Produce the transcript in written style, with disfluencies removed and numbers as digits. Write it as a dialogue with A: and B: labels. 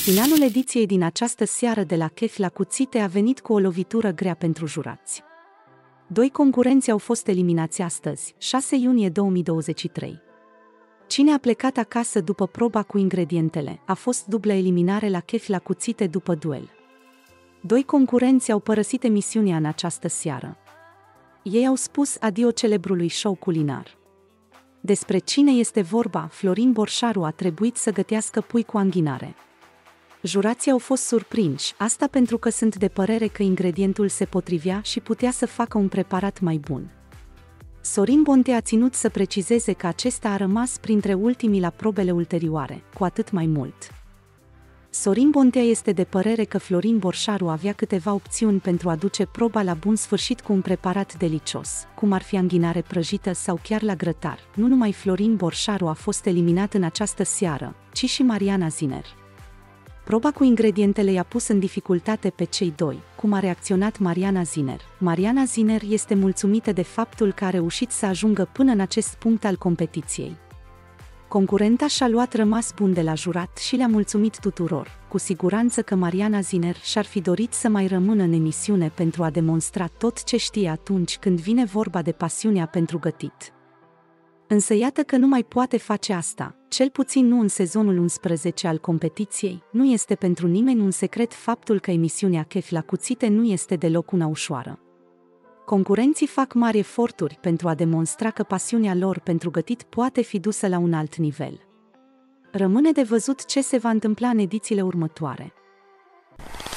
A: Finalul ediției din această seară de la Chef la Cuțite a venit cu o lovitură grea pentru jurați. Doi concurenți au fost eliminați astăzi, 6 iunie 2023. Cine a plecat acasă după proba cu ingredientele a fost dublă eliminare la Chef la Cuțite după duel. Doi concurenți au părăsit emisiunea în această seară. Ei au spus adio celebrului show culinar. Despre cine este vorba, Florin Borșaru a trebuit să gătească pui cu anghinare. Jurații au fost surprinși, asta pentru că sunt de părere că ingredientul se potrivea și putea să facă un preparat mai bun. Sorin Bontea a ținut să precizeze că acesta a rămas printre ultimii la probele ulterioare, cu atât mai mult. Sorin Bontea este de părere că Florin Borșaru avea câteva opțiuni pentru a duce proba la bun sfârșit cu un preparat delicios, cum ar fi anghinare prăjită sau chiar la grătar. Nu numai Florin Borșaru a fost eliminat în această seară, ci și Mariana Ziner. Proba cu ingredientele i-a pus în dificultate pe cei doi, cum a reacționat Mariana Ziner. Mariana Ziner este mulțumită de faptul că a reușit să ajungă până în acest punct al competiției. Concurenta și-a luat rămas bun de la jurat și le-a mulțumit tuturor. Cu siguranță că Mariana Ziner și-ar fi dorit să mai rămână în emisiune pentru a demonstra tot ce știe atunci când vine vorba de pasiunea pentru gătit. Însă iată că nu mai poate face asta, cel puțin nu în sezonul 11 al competiției. Nu este pentru nimeni un secret faptul că emisiunea Chef la Cuțite nu este deloc una ușoară. Concurenții fac mari eforturi pentru a demonstra că pasiunea lor pentru gătit poate fi dusă la un alt nivel. Rămâne de văzut ce se va întâmpla în edițiile următoare.